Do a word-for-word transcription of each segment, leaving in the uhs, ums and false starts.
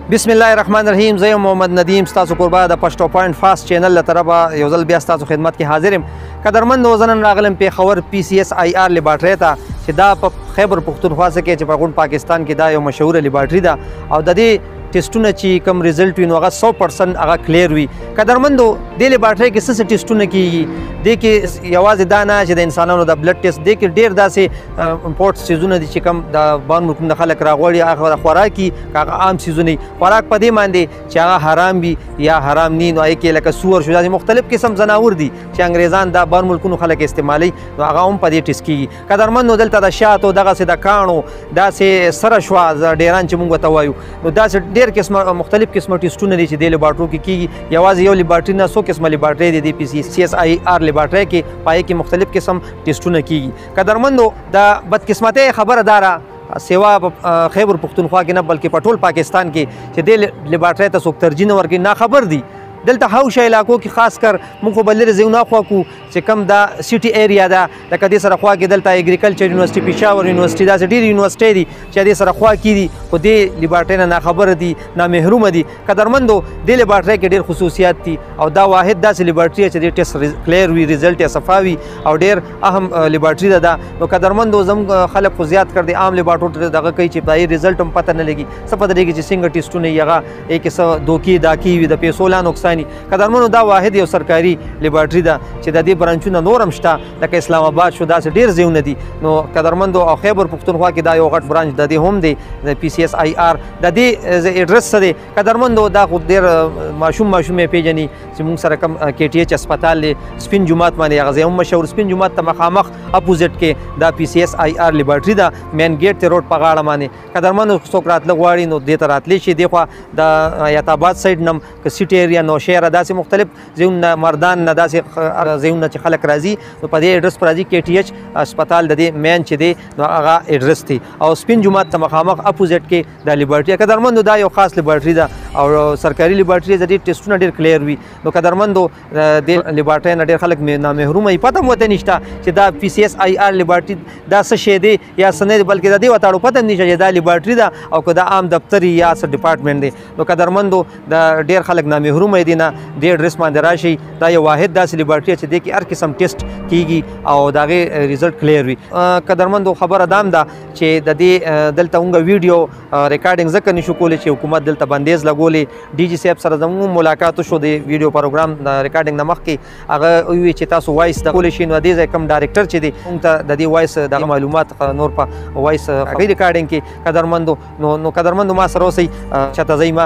बिस्मिल्लाहिर्रहमानिर्रहीम। ज़ै मोहम्मद नदीम स्तासु कुर्बा द पश्तो पॉइंट फास्ट चैनल ल तरबा योजल बिया स्तासु खिदमत की हाजिर कदरमंद वजन रागलम पे खबर P C S I R laboratory था कि दा खैबर पख्तूनख्वा से के पगुन पाकिस्तान की दा यो मशहूर लेबार्ट्री दा और ददी टेस्टुना ची कम रिजल्ट हुई अगर सौ परसेंट अगर क्लियर हुई कदरमंदो दे लेबार्ट्री के से टेस्टुना की दे के यवाज दाना च इंसानों द ब्लड टेस्ट दे के डेर दा से इम्पोर्ट सीजन दी ची कम द बान मुल्क द खलक रागोड़ी आखिर खुराकी का आम सीजन खुराक पदे मानदे चाह हराम भी या हराम नी नो के लक सूअर शुजा मुख्तलिफ किस्म जनावर दी च अंग्रेजान दा बान मुल्क खलक इस्तेमाली तो आगा उम पदे टेस्ट की कदरमंदो दलता द शातो दगा से द काणो दा से सरशवा डेरान च मुंग तवायु दा से डेर किस्म मुख्तलिफ किस्म टेस्टुना दी दे लेबार्ट्री की की यवाज यो लेबार्ट्री ना सौ किस्म लेबार्ट्री दी P C S I R laboratory के पाए की मुख्तलिफ किस्म टेस्टुना की कदरमंदो दा बदकिस्मत खबर दारा सेवा खैबर पख्तूनख्वा के न बल्कि पटोल पाकिस्तान के दे लेबार्ट्री तक तरजीन वर्ग ना खबर दी दलता हाउश इलाकों की खासकर मुखो बल्ले जेवना ख्वा को से कम दा सिटी एरिया दा लक दे सर ख्वा के दलता एग्रीकल्चर यूनिवर्सिटी पेशावर यूनिवर्सिटी दा से डी यूनिवर्सिटी दी च दे सर ख्वा की दी को दे लेबार्ट्री ना खबर दी ना महरूम दी कदरमंदो दे लेबार्ट्री के ढेर खसूसियात थी और दा वाहिद दा से लेबार्ट्री च दे टेस्ट क्लियर हुई रिजल्ट सफावी और ढेर अहम लेबार्ट्री दा तो कदरमंदो जम खलक को ज़्यादा कर दे आम लेबार्ट्री दगा कई चिपाई रिजल्ट हम पता न लगी सब पता लगी सिंगल टेस्ट नहीं यगा एक दो की दाकी द पेसोला नुकसान कदरमंदो दा वाहिद यो सरकारी लेबार्ट्री दा च द दे ब्रांचुना नोरम शता लक इस्लामाबाद शुदा से ढेर जेवन दी नो कदरमंदो और खैबर पख्तूनख्वा की दा यो गट ब्रांच द दे होम दे P C S I R द दे एड्रेस से कदरमंदो दा खुद देर माशूम माशूम पेजनी मुंग सर कम के टी एच अस्पताल ले स्पिन जुमात माने गज़े मशहूर स्पिन जुमात तमखामख अपोजिट के दा P C S I R laboratory दा मेन गेट ते रोड पगाड़ा माने कदरमंदो सोकरात लगवाड़ी नो दे तरातले शी देखा दा याताबाद साइड नम सिटी एरिया नो शहर अदा से मुख्तलिफ जेउन मर्दान नदा से जेउन च खलक राजी तो पदे एड्रेस पर राजी के टी एच अस्पताल दे मेन च दे आगा एड्रेस थी और स्पिन जुमात तमखामख अपोजिट के दा लेबार्ट्री कदरमंदो दा यो खास लेबार्ट्री दा और सरकारी लेबार्ट्री जदी टेस्टुना ढेर क्लियर हुई तो कदरमंदो दे लेबार्ट्री ना ढेर खलक में ना महरूम ही पता मोते निष्ठा च दा P C S I R laboratory दा से दे या सने बल्कि दा दे वताड़ो पता नहीं दा लेबार्ट्री दा और कदा आम दफ्तरी या सर डिपार्टमेंट दे तो कदरमंदो दा ढेर खलक ना महरूम है देना दे एड्रेस मान राशि दा ये वाहिद दा से लेबार्ट्री च दे कि हर किस्म टेस्ट कीगी और दागे रिजल्ट क्लियर हुई कदरमंदो खबर अदाम दा चे दे दलता उंगा वीडियो रिकॉर्डिंग जक निशु कोले चे हुकूमत दलता बंदेज लगोले डी जी साहब सर जमू मुलाकात शो दे वीडियो प्रोग्राम रिकॉर्डिंग नमक के अगर हुई चे तासु वॉइस दा कोले शिन वदे कम डायरेक्टर चे दे उंता ददी वॉइस दा मालूमात नोर पा वॉइस रिकॉर्डिंग के कदरमंदो नो नो कदरमंदो मा सरोसई छता जईमा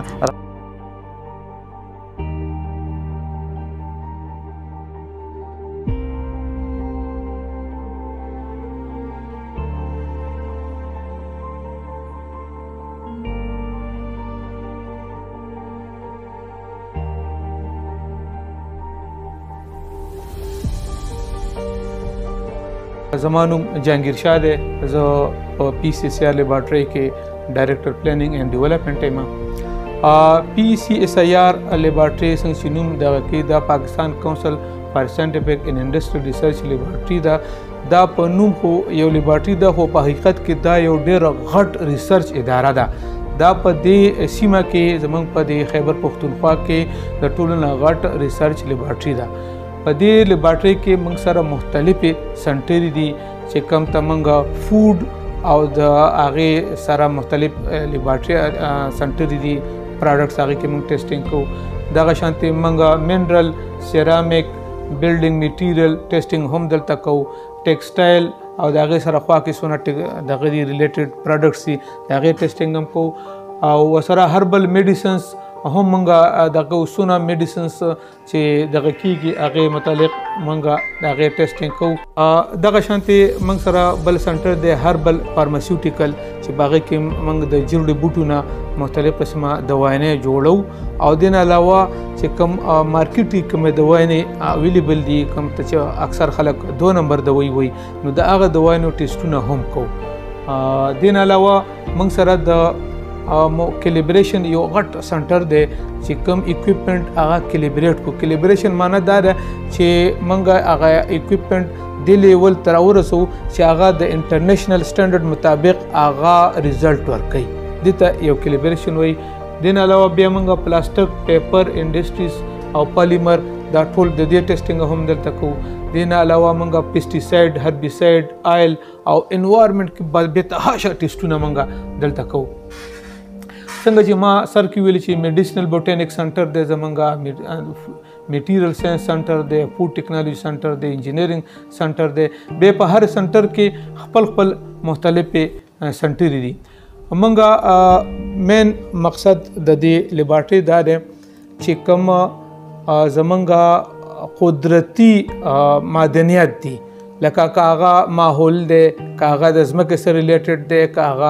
ज़मानुम जहांगीर शाह दे जो P C S I R laboratory के डायरेक्टर प्लानिंग एंड डेवलपमेंट में P C S I R laboratory संगनुम दा दा Pakistan council for scientific and industrial research laboratory दा दा पनुम हो यो लेबार्ट्री दा हो हकीकत के दा यो डेर घट रिसर्च इदारा दा दा पदे सीमा के जमंग पदे खैबर पख्तूनख्वा के द टोलना घट रिसर्च लेबार्ट्री दा पदे लेबार्ट्री के मंग सारा मुख्तलिफ सेंटरी दी चे कम तमंगा फूड और द आगे सारा मुख्तलिफ लेबार्ट्री सेंटरी दी प्रोडक्ट्स आगे के मंग टेस्टिंग को दागा शांति मंगा mineral ceramic building material testing हम दल तक को टेक्सटाइल और दागे सारा ख्वा के सोना दागे रिलेटेड प्रोडक्ट्स दी दागे टेस्टिंग हम को और सारा हर्बल मेडिसिन्स हम मंगा दगा सुना मेडिसिन्स चे दगा की की आगे मतलब मंगा आगे टेस्टिंग को दगा शांति मंग सरा बल सेंटर दे हर्बल फार्मास्यूटिकल चे बागे के मंग द जड़ी बूटूना मुख्तलिफ किस्म दवाएं जोड़ो और दिन अलावा चे कम मार्केट कम दवाएं अवेलेबल दी कम तच अक्सर खलक दो नंबर दवाई हुई नो द आगे दवाएं टेस्टुना हम को दिन अलावा मंग सरा द कैलिब्रेशन यो गट सेंटर दे चे कम इक्विपमेंट आगा कैलिब्रेट को कैलिब्रेशन माना दार चे मंगा आगा इक्विपमेंट दे लेवल तरावर सो चे आगा द इंटरनेशनल स्टैंडर्ड मुताबिक आगा रिजल्ट वर्क कई दिता यो कैलिब्रेशन वही دین علاوه بیا موږ پلاستیک پیپر انډسټریز او پالیمر دا ټول د دې ټیسټینګ هم دلته کوو دین علاوه موږ پیسټیساید هربیساید آیل او انوایرنمنت کې به تحاشا ټیسټونه موږ دلته کوو څنګه چې ما سر کې ویل چې میډیسنل بوټینیک سنټر دی زمونږ میټیریل ساينس سنټر دی فوډ ټیکنالوژي سنټر دی انجینرینګ سنټر دی به په هر سنټر کې خپل خپل مختلفې سنټرې دي موږ مین مقصد د دې لیبارټري دا دی چې کوم زمونږ قدرتي معدنیات دي لکه کاغه ماحول دی کاغه د ځمکې سره ریلیټډ دی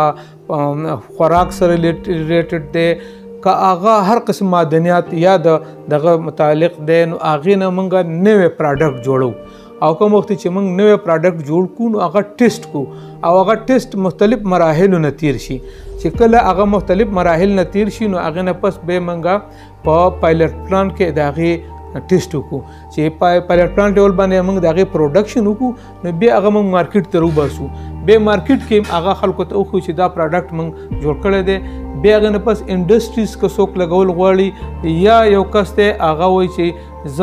کاغه خوراک سره ریلیټډ دی کاغه هر قسم معدنیات یا دغه متعلق دی نو هغې نه موږ نوی پراډکټ جوړو او کوم وخت چې موږ نوی پراډکټ جوړ کړو نو هغه ټیسټ کو او هغه ټیسټ مختلف مراحلو نه تیر شي چې کله هغه مختلف مراحل نه تیر شي نو هغې نه پس به موږ په پایلټ پلان کې د هغې ټیسټ وکړو چې پایلټ پلان ډول باندې موږ د هغې پروډکشن وکړو نو بیا هغه موږ مارکیټ ته راوباسو بیا مارکیټ کې هغه خلکو ته وښیو چې دا پراډکټ موږ جوړ کړی دی بیا هغه نه پس انډسټریز که څوک لګول غواړي یا یو کس دی هغه وایي چې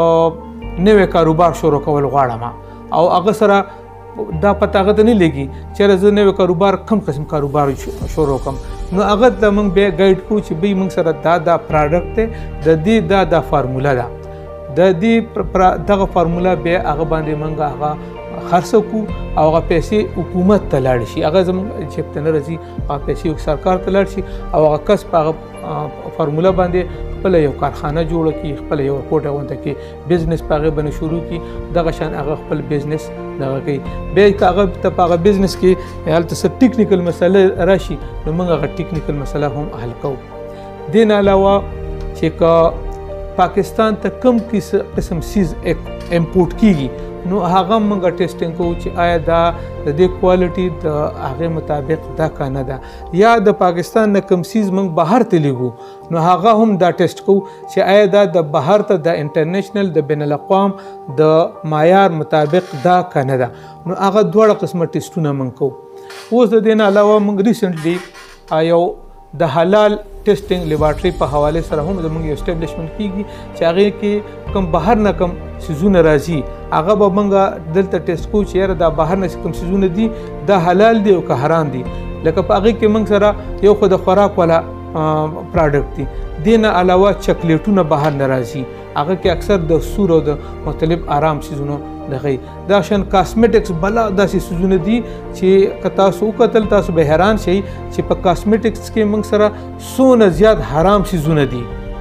زه نوی کاروبار شروع کول غواړم او هغه سره دا پته هغه ته نه لګي چېرې زه نوی کاروبار کوم قسم کاروبار شروع کړم نو هغه ته موږ بیا ګایډ کړو چې بی موږ سره دا دا پراډکټ دی د دې دا دا فارموله ده د دې دغه فارموله بیا هغه باندې موږ هغه خرڅ کړو او هغه پیسې حکومت ته لاړ شي هغه زموږ جیب ته نه راځي هغه پیسې سرکار ته لاړ شي او هغه کس په هغه فارموله باندې خپل یو کارخانه جوړه کړي خپل یو کوټه غونډه کې بزنس په هغې باندې شروع کړي دغه شان هغه خپل بزنس دغه کوي بیا که هغه ته په هغه بزنس کې هلته څه ټیکنیکل مسله راشي نو موږ هغه ټیکنیکل مسله هم حل کوو دې نه علاوه چې که پاکستان ته کوم قسم سیز امپورټ کیږي نو هغه موږ ټیسټینګ کوو چې آیا دا د دې کوالټي د هغې مطابق ده که نه ده یا د پاکستان نه کوم سیز موږ بهر ته لیږو نو هغه هم دا ټیسټ کوو چې آیا دا د بهر ته د انټرنیشنل د بین الاقوام د معیار مطابق ده که نه ده نو هغه دواړه قسمه ټیسټونه موږ کوو اوس د دې نه علاوه موږ ریسنټلی یو د حلال ټیسټینګ لیبارټري په حواله سره هم زموږ یو اسټابلیشمنټ کیږي چې هغې کې کوم بهر نه کوم سیزونه راځي هغه به موږ دلته ټیسټ کوو چې یاره دا بهر نه کوم سیزونه دي دا حلال دي او که حرام دي لکه په هغې کې موږ سره یو خو د خوراک والا پراډکټ دي دې نه علاوه چکلیټونه بهر نه راځي هغه کې اکثر د سور او د مختلف آرام سیزونو دغه دا شان کاسمیټکس بلا داسې سیزونه دي چې که تاسو وکتل تاسو به حیران شئ چې په کاسمیټکس کې موږ سره څونه زیات حرام سیزونه دي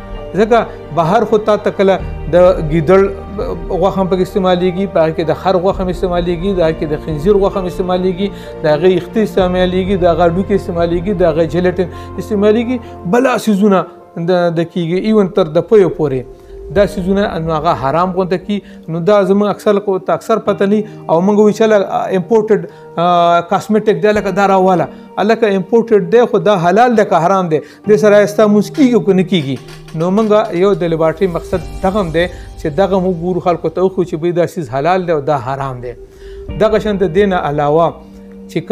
ځکه بهر خو تا ته کله د ګیدړ غوښه هم پکې استعمالیږي په هغې کې د خر غوښه هم استعمالیږي د هغې کې د خنزیر غوښه هم استعمالیږي د هغې یختې استعمالیږي د هغه هډوکې استعمالیږي د هغې جیلیټن استعمالیږي بلا سیزونه د کېږي ایون تر د پیو پورې دا سیزونه نو هغه حرام غونډه کی نو دا زموږ اکثر کو ته اکثر پته نه او موږ وی چې امپورټډ کاسمیټک دی لکه دا راواله الکه امپورټډ دی خو دا حلال دی که حرام دی د سره استا مسکیږي کو نه کیږي نو موږ یو د لیبارټري مقصد دغه هم دی چې دغه موږ ګورو خلکو ته وښیو چې بی دا سیز حلال دی او دا حرام دی دغه شان د دې نه علاوه چې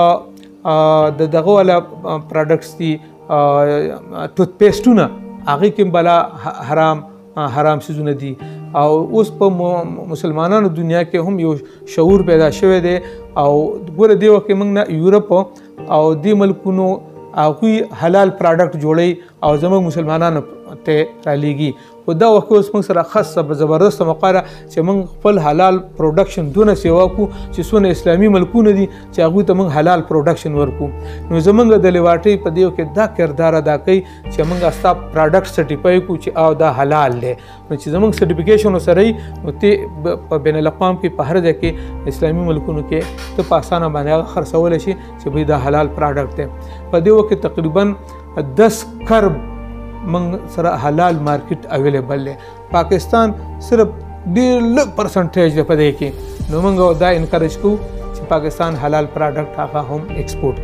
کوم د دغه والا پراډکټس دي ټوت پیسټونه هغې کې بلا حرام حرام سیزونه دي او اوس په مسلمانانو دنیا کې هم یو شعور پیدا شوی دی او ګوره دې وخت کې موږ نه یورپ او دې ملکونو هغوی حلال پراډکټ جوړوي او زموږ مسلمانانو ته رالیږي خو دا وخت اوس موږ سره خاصه زبردسته موقع ده چې موږ خپل حلال پروډکشن دونه سیوا کړو چې څونه اسلامي ملکونه دي چې هغوی ته موږ حلال پروډکشن ورکړو نو زموږ د لیبارټري په دې کې دا کردار ادا کوي چې موږ ستا پراډکټ سرټیفای کړو چې او دا حلال دی نو چې زموږ سرټیفیکیشن ورسره وي نو ته په بین الاقوام کې په هر ځای کې اسلامي ملکونو کې ته په اسانه باندې هغه خرڅولی شي چې بھئی دا حلال پراډکټ دی په دې وخت کې تقریبا دس کرب من سره حلال مارکیټ اویلیبل دی پاکستان صرف ډېر لږ پرسنټیج دی په دې کې نو موږ دا انکریج کوو چې پاکستان حلال پراډکټ هغه هم ایکسپورټ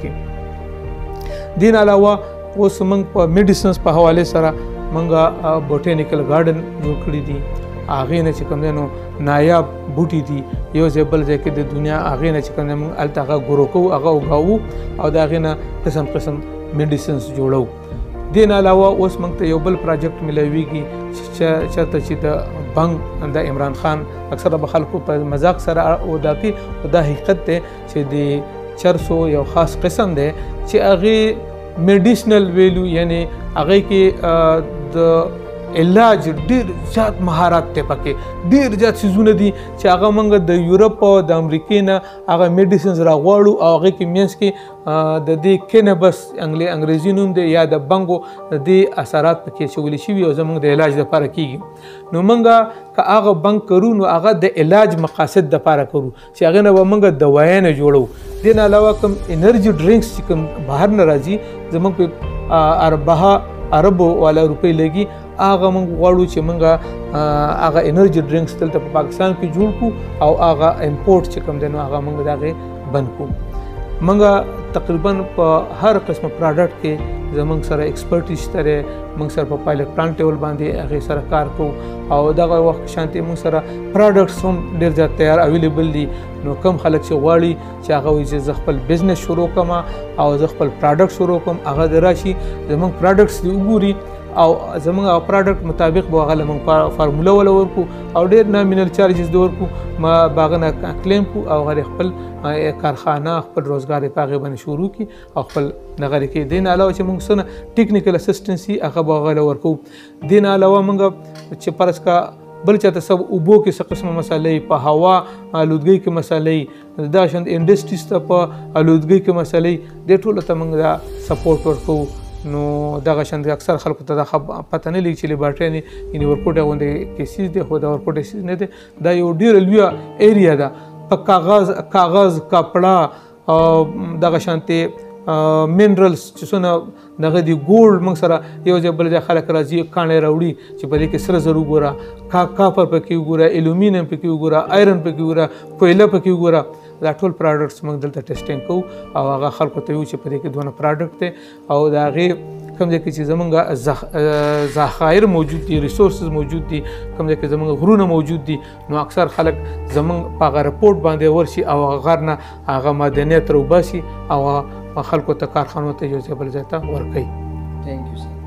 کړي دین علاوه اوس موږ په میډیسنس په حواله سره موږ بوټینیکل گارډن جوړ کړي دي هغې نه چې کوم دی نو نایاب بوټي دي یو ځای بل ځای کې د دنیا هغې نه چې کوم دی موږ هلته هغه ګرو کوو هغه وګاوو او د هغې نه قسم قسم میډیسنس جوړو دین علاوه اوس موږ ته یو بل پروجیکټ ملويږي چې چېرته چې د بنګ د عمران خان اکثره به خلکو په مذاق سره ادا کوي او دا حقیقت دی چې د چرسو یو خاص قسم دی چې هغې میډیسنل ویلو یعنی هغې کې د علاج ډیر زیات مهارت دی پکې ډیر زیات څیزونه دي چې هغه موږ د یورپ او د امریکې نه هغه میډیسنز راغواړو او هغې کې مینس کې د دې کینبس انګریزي نوم دی یا د بنګو د دې اثرات پکې اچولي شوي او زموږ د علاج دپاره کیږي نو موږ که هغه بنګ کرو نو هغه د علاج مقاصد دپاره کرو چې هغې نه به موږ دوایانه جوړو دې نه علاوه کوم انرژي ډرینکس چې کوم بهر نه راځي زموږ په اربعه اربو والا روپۍ لګي هغه موږ غواړو چې موږ هغه انرژي ډرینکس دلته په پاکستان کې جوړ کړو او هغه امپورټ چې کوم دی نو هغه موږ د هغې بند کړو موږ تقریبا په هر قسمه پروډکټ کې زموږ سره ایکسپرټیز شته دی موږ سره په پایلټ پلانټ ټیبل باندې هغې سره کار کوو او دغه وخت شانتې موږ سره پروډکټس هم ډېر زیات تیار اویلیبل دي نو کم خلک چې غواړي چې هغه وایي چې زه خپل بزنس شروع کړم او زه خپل پروډکټ شروع کړم هغه د راشي زموږ پروډکټس دې وګوري او زموږ هغه پروډکټ مطابق به هغه له موږ فارموله وله ورکړو او ډېر نامینل چارجز دې ورکړو ما به هغه نه کلیم کړو او هغه خپل کارخانه خپل روزګار یې په هغې باندې شروع کړي او خپل دغه یې کوي دې نه علاوه چې موږ څه نه ټیکنیکل اسسټنسي هغه به هغه له ورکوو دې نه علاوه موږ چې فرض کا بل چاته سب اوبو کې څه قسمه مسالې په هوا آلودګۍ کې مسالې دا شان انډسټریز ته په آلودګۍ کې مسالې دې ټولو ته موږ دا سپورټ ورکوو نو دغه شان اکثر خلکو ته دا پته نه لګي چې لیبارټري یعنې ورکوټه غوندې کیسیز دی خو دا ورکوټه کیسیز نه دی دا یو ډېره لویه ایریا ده په کاغذ کاغذ کپړه او دغه شانتې منرلز چې څونه دغه دي ګولډ موږ سره یو ځای بل ځای خلک راځي کاڼی راوړي چې په دې کې سره زر وګوره کا کاپر پکې وګوره الومینیم پکې وګوره آیرن پکې وګوره کویله پکې وګوره دا ټول پروډکټس موږ دلته ټیسټینګ کوو او هغه خلکو ته وایو چې په دې کې دونه پروډکټ دی او د هغې کوم ځای کې چې زموږ ذخایر موجود دي ریسورسز موجود دي کوم ځای کې زموږ غرونه موجود دي نو اکثر خلک زموږ په هغه رپورټ باندې ورشي او هغه غر نه هغه معدنیات راوباسي او خلکو ته کارخانو ته یو ځای بل ځای ته ورکوي. Thank you, sir.